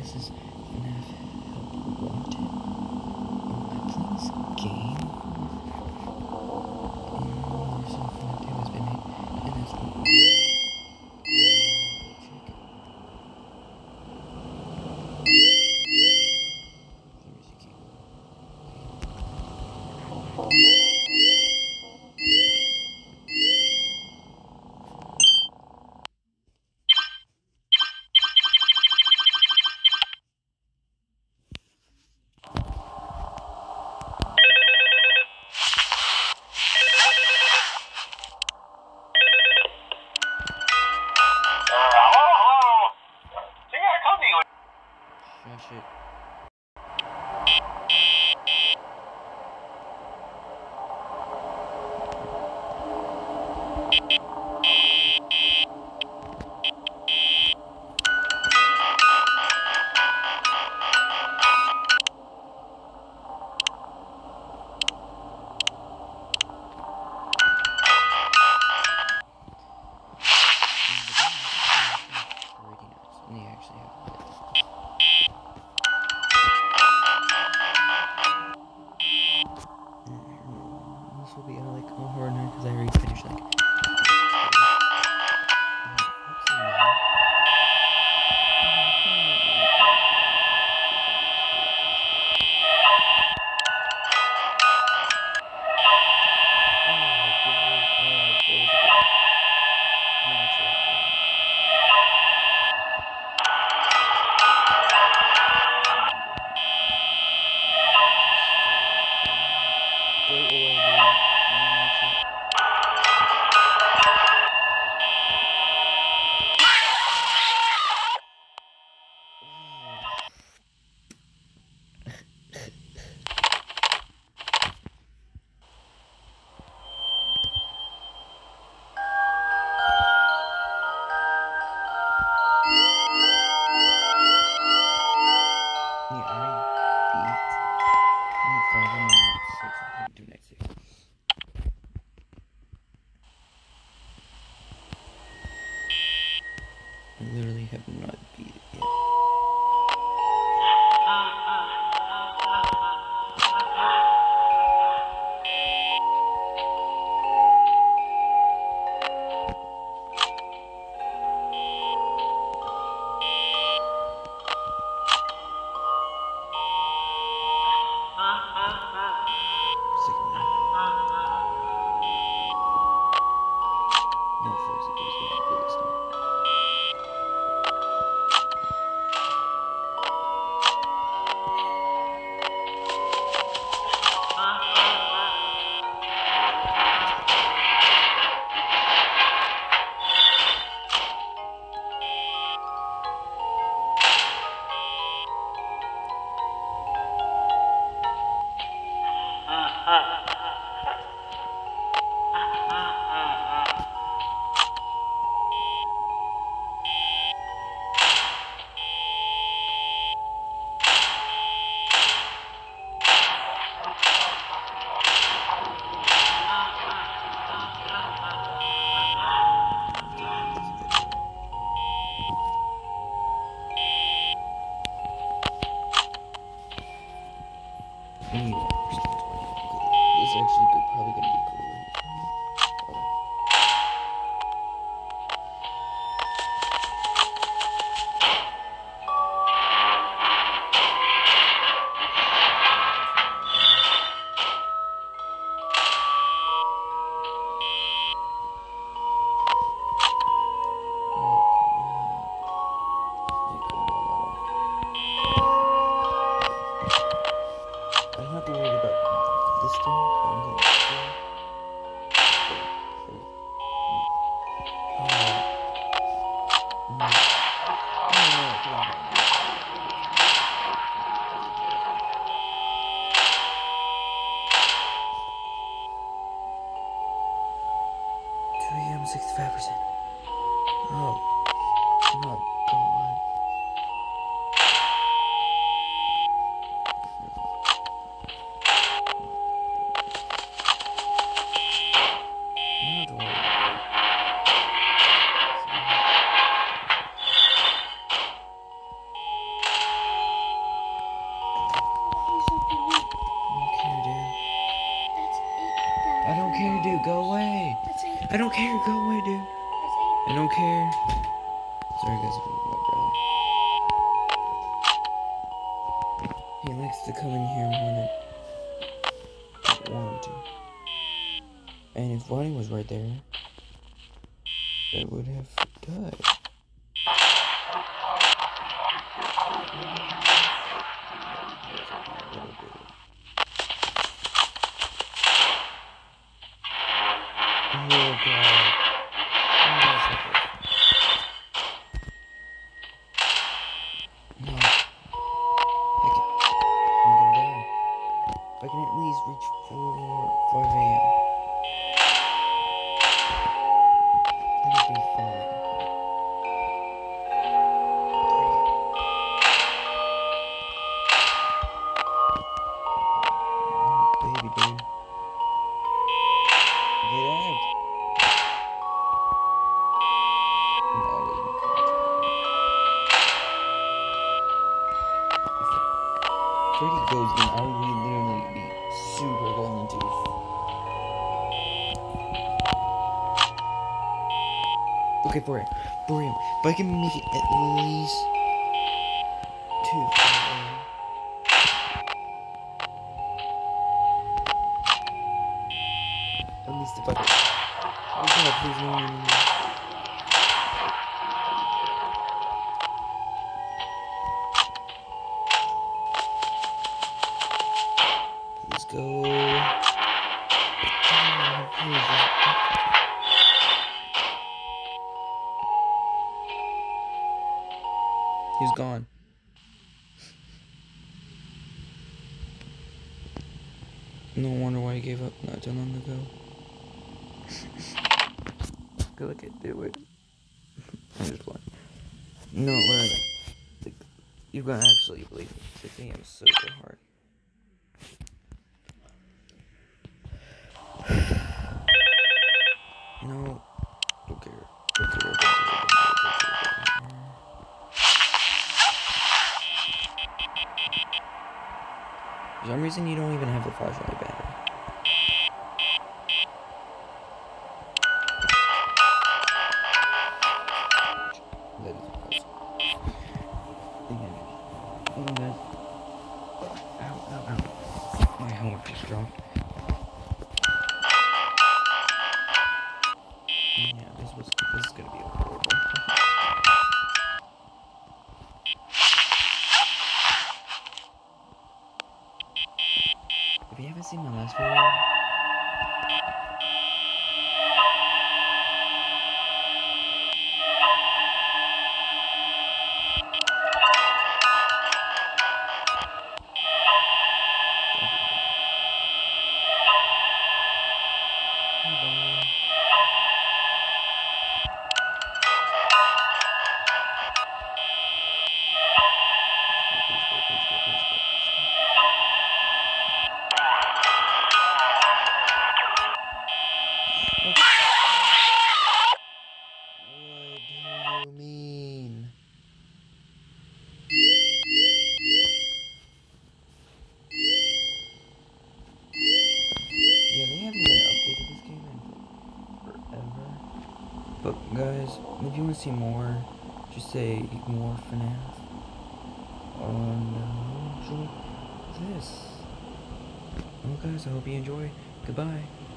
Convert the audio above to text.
this is FNAF Help Wanted. I played this game. There's some FNAF game that's been made, and that's check. There's a key. Shush it. And they actually have this will be like a horror night because I already finished like I literally have not beat it yet. This is actually probably gonna be cool. I don't have to worry go away. I don't care. Go away, dude. I don't care. Sorry, guys. My brother. He likes to come in here when I don't want to. And if Bonnie was right there, I would have died. Oh god. No. I'm gonna die. If I can at least reach 5 a.m. That'd be fine. Baby dude. Get out. Freddy goes, then I would literally be super going into. Okay, for real. If I can make it at least 2 at least if I could. Oh god, please no. Let's go. He's gone. No wonder why he gave up not too long ago. Good look at do it. I'm just playing. No, like, you're gonna actually believe me. 6 a.m. is super hard. No. Don't care. For some reason, you don't even have the flashlight battery. That is awesome. Hold on, guys. Ow. My helmet just dropped. Yeah, this is gonna be horrible. If you haven't seen my last video, but guys, if you want to see more, just say more FNAF. Enjoy this. Well guys, I hope you enjoy. Goodbye.